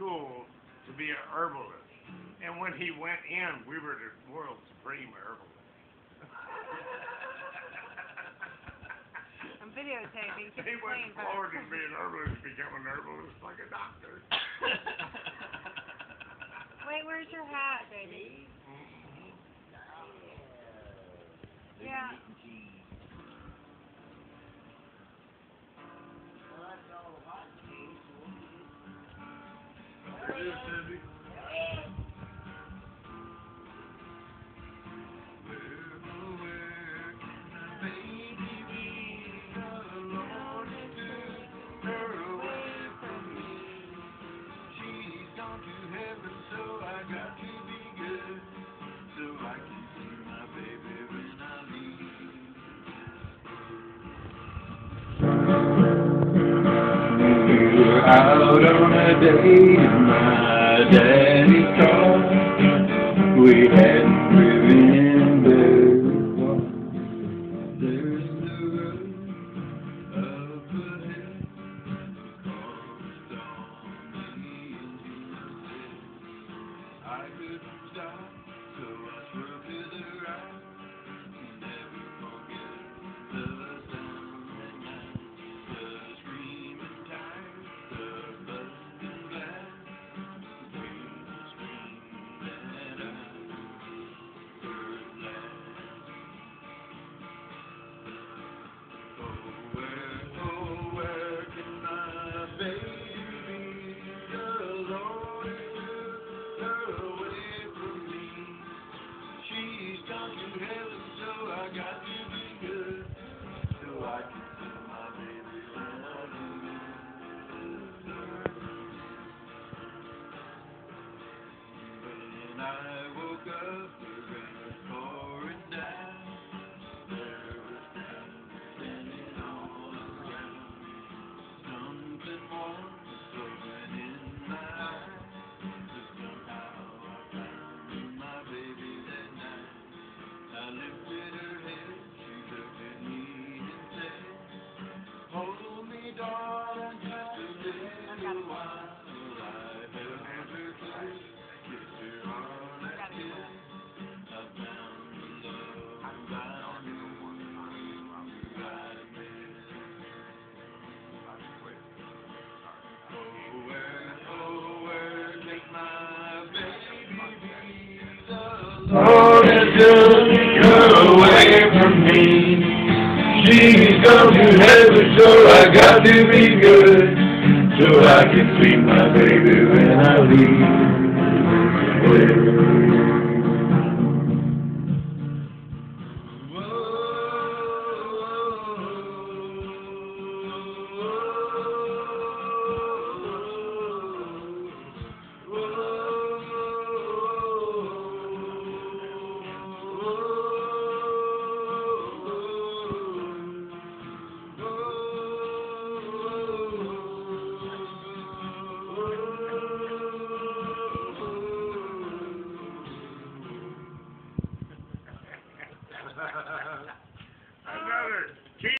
school to be an herbalist. And when he went in, we were the world's supreme herbalist. I'm videotaping. He went to Florida to be an herbalist, become an herbalist like a doctor. Wait, where's your hat, baby? Yeah. Out on a date in my daddy's car. We hadn't driven very far. There's the road up ahead. I couldn't stop, so I swerved to the right. Never forget the sound at night, the screaming tires. I woke up, the rain was pouring down. There was rain standing all around. Something warm was flowing in my eyes. But somehow I found my baby that night. I lifted her head, she looked at me and said, "Hold me, darling, just a little while." I held her close. Oh, just go away from me. She's gone to heaven, so I got to be good, so I can see my baby when I leave.